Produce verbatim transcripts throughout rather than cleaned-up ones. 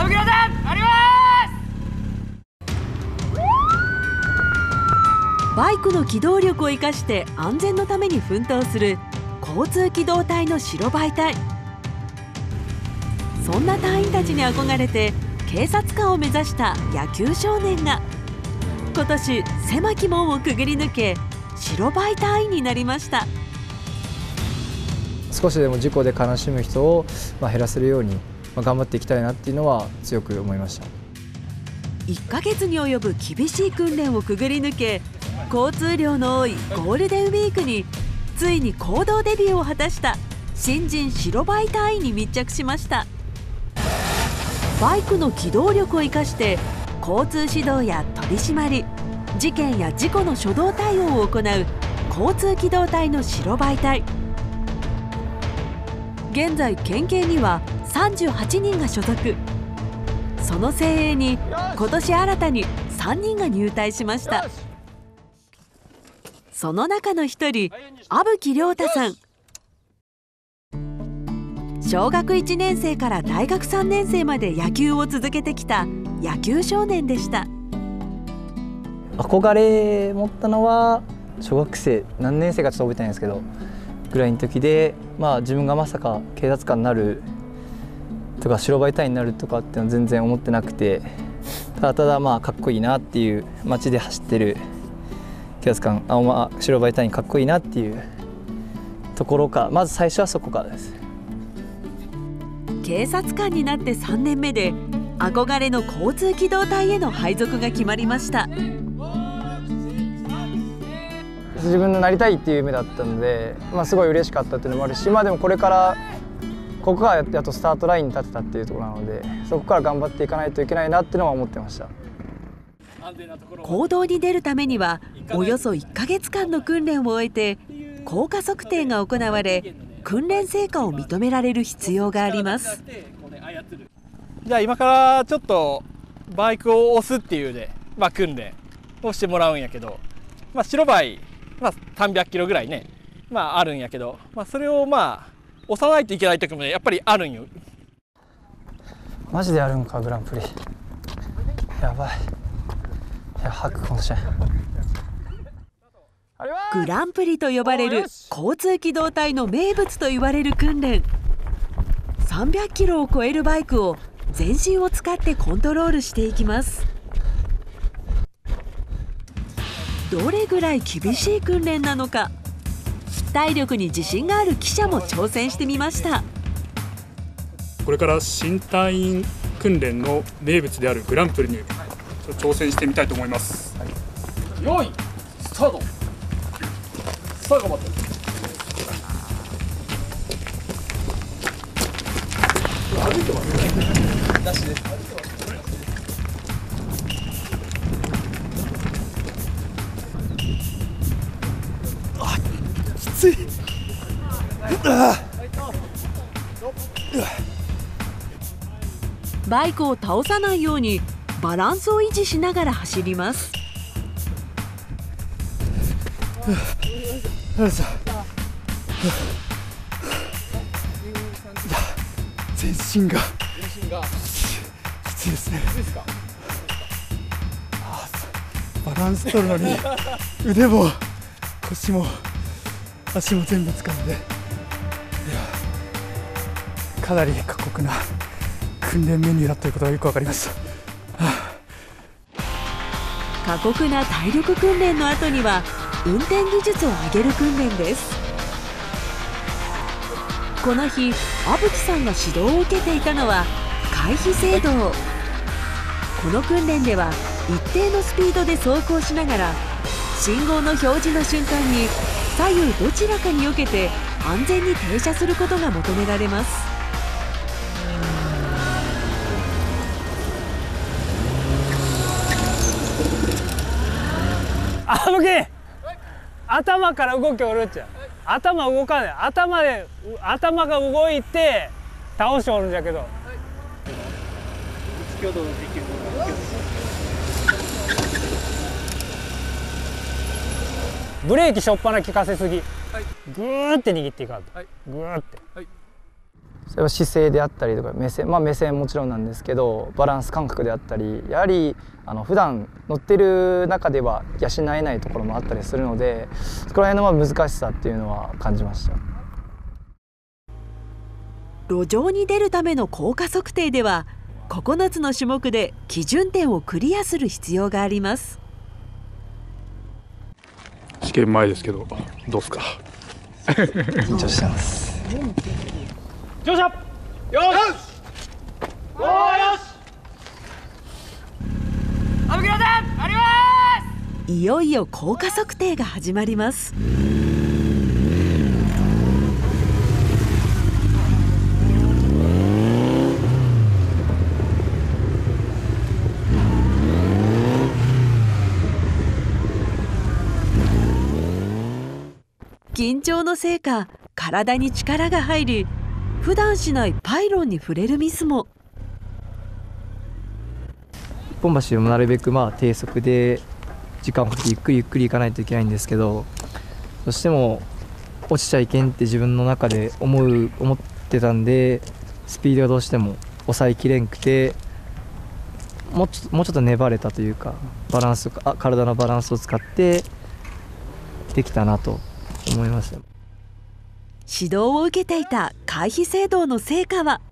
動きだぜあります。 バイクの機動力を生かして安全のために奮闘する交通機動隊の白バイ隊。そんな隊員たちに憧れて警察官を目指した野球少年が今年狭き門をくぐり抜け白バイ隊員になりました。 少しでも事故で悲しむ人を減らせるように頑張っていきたいなっていうのは強く思いました。 いっかげつに及ぶ厳しい訓練をくぐり抜け交通量の多いゴールデンウィークについに公道デビューを果たした新人白バイ隊員に密着しました。バイクの機動力を生かして交通指導や取り締まり、事件や事故の初動対応を行う交通機動隊の白バイ隊。現在県警にはさんじゅうはちにんが所属。その精鋭に今年新たにさんにんが入隊しました。その中の一人、阿吹亮太さん。小学いちねん生から大学さんねん生まで野球を続けてきた野球少年でした。 憧れ持ったのは小学生何年生かちょっと覚えてないんですけどぐらいの時で、まあ、自分がまさか警察官になるとか白バイ隊員になるとかっていうのは全然思ってなくて、ただただまあかっこいいなっていう、街で走ってる警察官あ、まあ、白バイ隊員かっこいいなっていうところから、まず最初はそこからです。 警察官になってさんねんめで憧れの交通機動隊への配属が決まりました。 自分のなりたいっていう夢だったので、まあ、すごい嬉しかったっていうのもあるし、まあ、でもこれからここがやっとスタートラインに立てたっていうところなので、そこから頑張っていかないといけないなっていうのは思ってました。 公道に出るためにはおよそいっかげつかんの訓練を終えて効果測定が行われ、訓練成果を認められる必要があります。 じゃあ今からちょっとバイクを押すっていうで、まあ、訓練をしてもらうんやけど、まあ、白バイ、まあ、さんびゃくキロぐらいね、まあ、あるんやけど、まあ、それをまあ押さないといけない時もねやっぱりあるんよ。 マジでやるんかグランプリ。やばい。いや吐くかもしれない。 グランプリと呼ばれる交通機動隊の名物と言われる訓練。さんびゃくキロを超えるバイクを全身を使ってコントロールしていきます。どれぐらい厳しい訓練なのか、体力に自信がある記者も挑戦してみました。 これから新隊員訓練の名物であるグランプリに挑戦してみたいと思います。 用意スタート。さあ頑張って。歩いてますね。なしです。あ、きつい。 バイクを倒さないようにバランスを維持しながら走ります。 全身がきついですね。バランス取るのに腕も腰も足も全部使うんで、いやかなり過酷な訓練メニューだということがよく分かりました。 過酷な体力訓練の後には運転技術を上げる訓練です。この日、阿吹さんが指導を受けていたのは回避制動。この訓練では一定のスピードで走行しながら信号の表示の瞬間に左右どちらかに避けて安全に停車することが求められます。 あぶき、頭から動きおるっちゃ。頭動かない。頭で頭が動いて倒しおるんじゃけど。ブレーキしょっぱな効かせすぎ。はい、ぐーって握っていかんと。はい、ぐーって。はい、 それは姿勢であったりとか目線、まあ、目線もちろんなんですけどバランス感覚であったりやはりあの普段乗ってる中では養えないところもあったりするのでそこら辺のまあ難しさっていうのは感じました。 路上に出るための効果測定ではここのつの種目で基準点をクリアする必要があります。 試験前ですけどどうですか？ 緊張してます。 乗車よしおーよしあぶきなさんあります。 いよいよ効果測定が始まります。緊張のせいか体に力が入り普段しないパイロンに触れるミスも。 一本橋をなるべくまあ低速で時間をかけてゆっくりゆっくり行かないといけないんですけどどうしても落ちちゃいけんって自分の中で思う思ってたんでスピードがどうしても抑えきれんくてもうちょもうちょっと粘れたというかバランスあ体のバランスを使ってできたなと思いました。 指導を受けていた回避制度の成果は。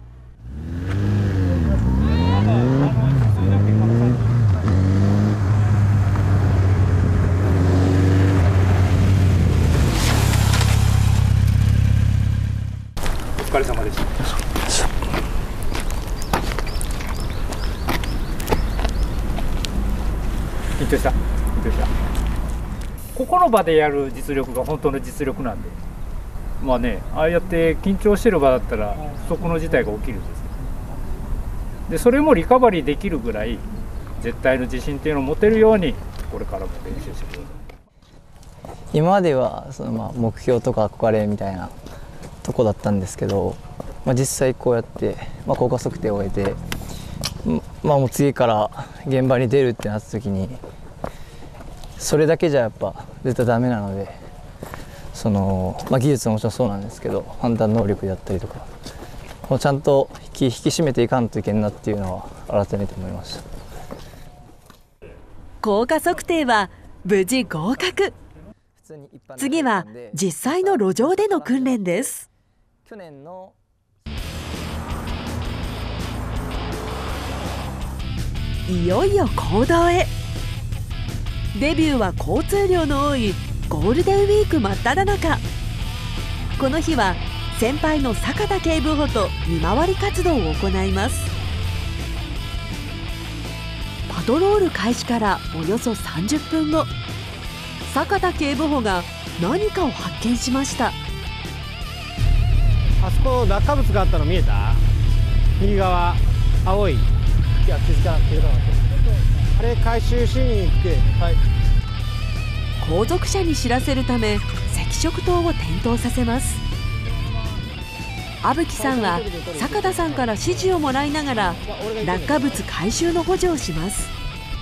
お疲れ様でした。 緊張した緊張したここの場でやる実力が本当の実力なんでまあねああやって緊張してる場だったら不測の事態が起きるんですよ。でそれもリカバリーできるぐらい絶対の自信っていうのを持てるようにこれからも練習してください。 今まではそのまあ目標とか憧れみたいなとこだったんですけど、まあ、実際こうやってまあ効果測定を終えて、まあ、もう次から現場に出るってなった時にそれだけじゃやっぱ絶対ダメなのでその、まあ、技術ももちろんそうなんですけど判断能力であったりとかもうちゃんと引き、引き締めていかんといけんなっていうのは改めて思いました。 効果測定は無事合格。次は実際の路上での訓練です。 去年のいよいよ公道へ。デビューは交通量の多いゴールデンウィーク真っ只中。この日は先輩の坂田警部補と見回り活動を行います。パトロール開始からおよそさんじゅっぷんご坂田警部補が何かを発見しました。 あそこ落下物があったの見えた？右側青い。いや気づかな気づかなかった。あれ回収しに行って、はい、 後続車に知らせるため赤色灯を点灯させます。阿吹さんは坂田さんから指示をもらいながら落下物回収の補助をします。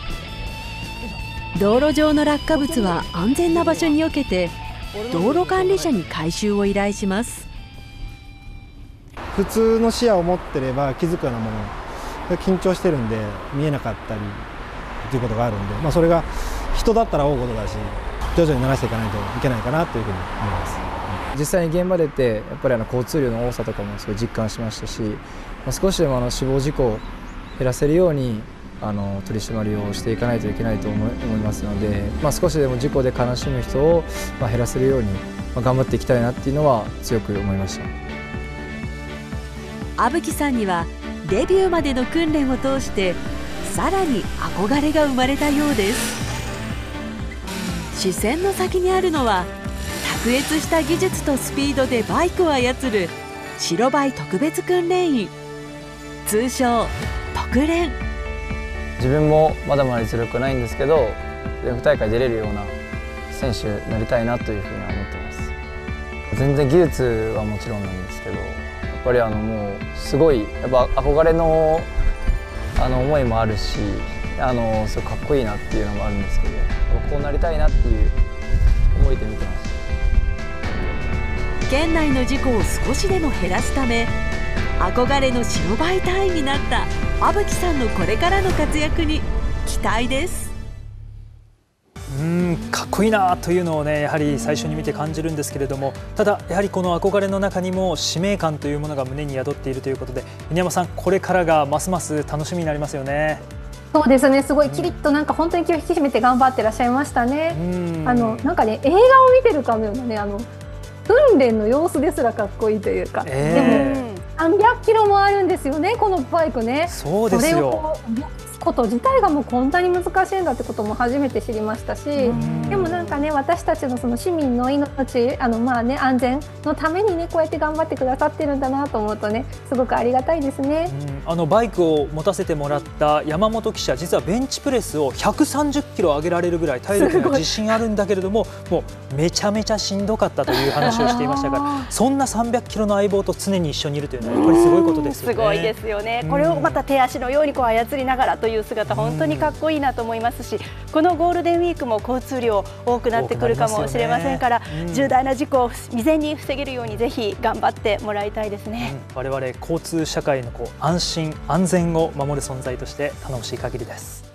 道路上の落下物は安全な場所に避けて道路管理者に回収を依頼します。 普通の視野を持ってれば気づくようなもの緊張してるんで見えなかったりということがあるんで、まあ、それが人だったら多いことだし徐々に慣らしていかないといけないかなというふうに思います。 実際に現場でってやっぱりあの交通量の多さとかもすごい実感しましたし、まあ、少しでもあの死亡事故を減らせるようにあの取り締まりをしていかないといけないと思い思いますので、まあ、少しでも事故で悲しむ人をまあ減らせるようにまあ頑張っていきたいなっていうのは強く思いました。 阿吹さんにはデビューまでの訓練を通してさらに憧れが生まれたようです。視線の先にあるのは卓越した技術とスピードでバイクを操る白バイ特別訓練員、通称特練。 自分もまだまだ実力はないんですけど全国大会出れるような選手になりたいなというふうには思ってます。全然技術はもちろんなんですけどやっぱりあのもうすごいやっぱ憧れのあの思いもあるしあのすごいかっこいいなっていうのもあるんですけどこうなりたいなっていう思いで見てました。 県内の事故を少しでも減らすため憧れの白バイ隊員になった阿吹さんのこれからの活躍に期待です。 うーんかっこいいなというのをねやはり最初に見て感じるんですけれども、ただやはりこの憧れの中にも使命感というものが胸に宿っているということで、犬山さんこれからがますます楽しみになりますよね。 そうですね、すごいキリッとなんか本当に気を引き締めて頑張ってらっしゃいましたね。あのなんかね映画を見てるかのようなねあの訓練の様子ですらかっこいいというか、えー、でもさんびゃっキロもあるんですよねこのバイクね。 そうですよ。 それをこうこと自体がもうこんなに難しいんだってことも初めて知りましたし、でもなんかね私たちのその市民の命あのまあね安全のためにねこうやって頑張ってくださってるんだなと思うとねすごくありがたいですね。 あのバイクを持たせてもらった山本記者、実はベンチプレスをひゃくさんじゅっキロ上げられるぐらい体力が自信あるんだけれども、もうめちゃめちゃしんどかったという話をしていましたからそんなさんびゃっキロの相棒と常に一緒にいるというのはやっぱりすごいことですよね。 すごいですよね。これをまた手足のようにこう操りながらという姿本当にかっこいいなと思いますし、このゴールデンウィークも交通量多くなってくるかもしれませんから、ね、重大な事故を未然に防げるようにぜひ頑張ってもらいたいですね。 うん、我々交通社会のこう安心安全を守る存在として頼もしい限りです。